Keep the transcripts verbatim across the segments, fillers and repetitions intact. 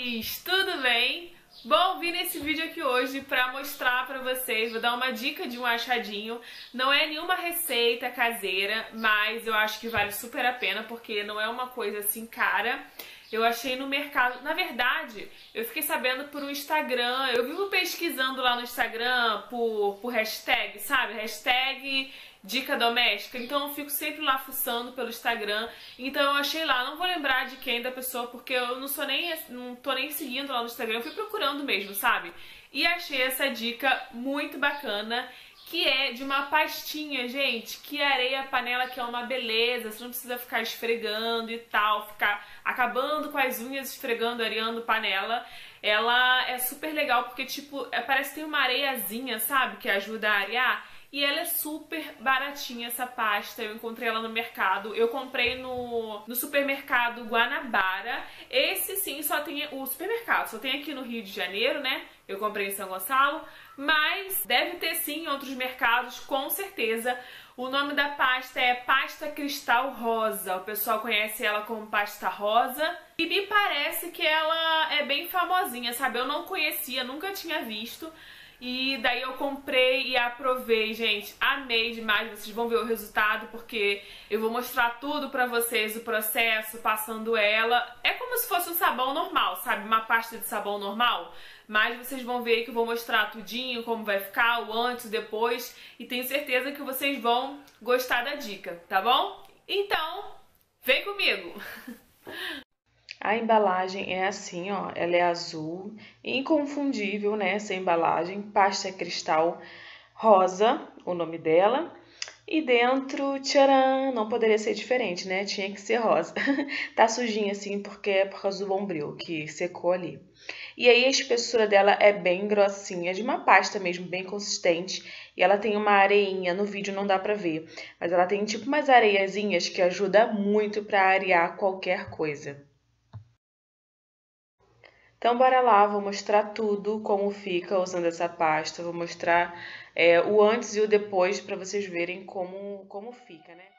amores! Tudo bem? Bom, vim nesse vídeo aqui hoje pra mostrar pra vocês, vou dar uma dica de um achadinho. Não é nenhuma receita caseira, mas eu acho que vale super a pena porque não é uma coisa assim cara. Eu achei no mercado, na verdade, eu fiquei sabendo por um Instagram, eu vivo pesquisando lá no Instagram por, por hashtag, sabe? Hashtag dica doméstica, então eu fico sempre lá fuçando pelo Instagram, então eu achei lá, não vou lembrar de quem da pessoa, porque eu não sou nem, não tô nem seguindo lá no Instagram, eu fui procurando mesmo, sabe? E achei essa dica muito bacana, que é de uma pastinha, gente, que areia a panela, que é uma beleza, você não precisa ficar esfregando e tal, ficar acabando com as unhas esfregando, areando panela. Ela é super legal porque, tipo, é, parece que tem uma areiazinha, sabe, que ajuda a arear. E ela é super baratinha, essa pasta. Eu encontrei ela no mercado. Eu comprei no, no supermercado Guanabara. Esse sim só tem... O supermercado só tem aqui no Rio de Janeiro, né? Eu comprei em São Gonçalo. Mas deve ter sim em outros mercados, com certeza. O nome da pasta é Pasta Cristal Rosa. O pessoal conhece ela como Pasta Rosa. E me parece que ela é bem famosinha, sabe? Eu não conhecia, nunca tinha visto. E daí eu comprei e aprovei, gente, amei demais, vocês vão ver o resultado porque eu vou mostrar tudo pra vocês, o processo, passando ela. É como se fosse um sabão normal, sabe? Uma pasta de sabão normal, mas vocês vão ver que eu vou mostrar tudinho, como vai ficar, o antes, o depois, e tenho certeza que vocês vão gostar da dica, tá bom? Então, vem comigo! A embalagem é assim, ó, ela é azul, inconfundível, né, essa embalagem, pasta cristal rosa, o nome dela, e dentro, tcharam, não poderia ser diferente, né, tinha que ser rosa. Tá sujinha assim porque é por causa do bombril que secou ali. E aí a espessura dela é bem grossinha, de uma pasta mesmo, bem consistente, e ela tem uma areinha, no vídeo não dá pra ver, mas ela tem tipo umas areiazinhas que ajuda muito pra arear qualquer coisa. Então, bora lá, vou mostrar tudo, como fica usando essa pasta, vou mostrar é, o antes e o depois para vocês verem como, como fica, né?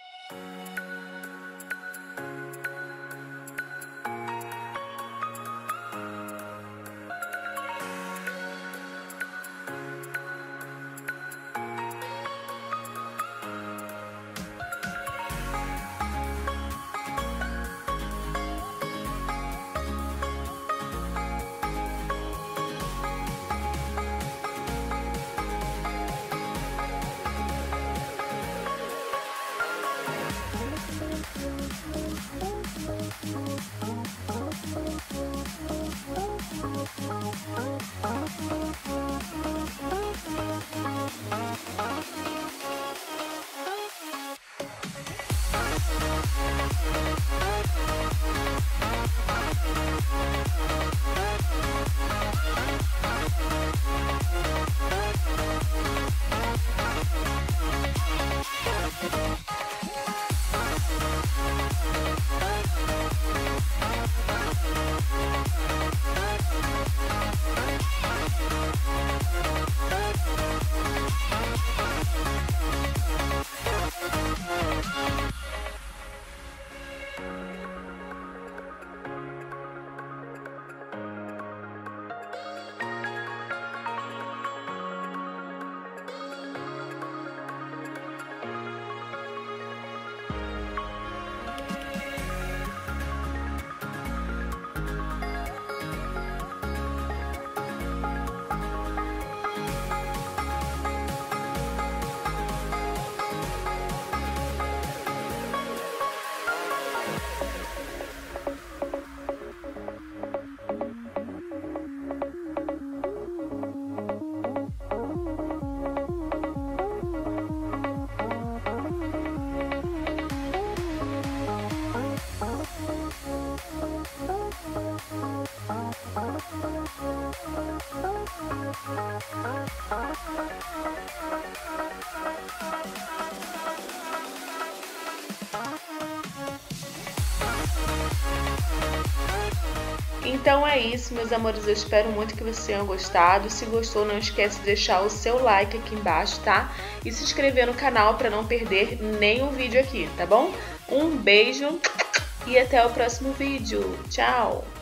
Então é isso, meus amores, eu espero muito que vocês tenham gostado. Se gostou, não esquece de deixar o seu like aqui embaixo, tá? E se inscrever no canal para não perder nenhum vídeo aqui, tá bom? Um beijo e até o próximo vídeo. Tchau!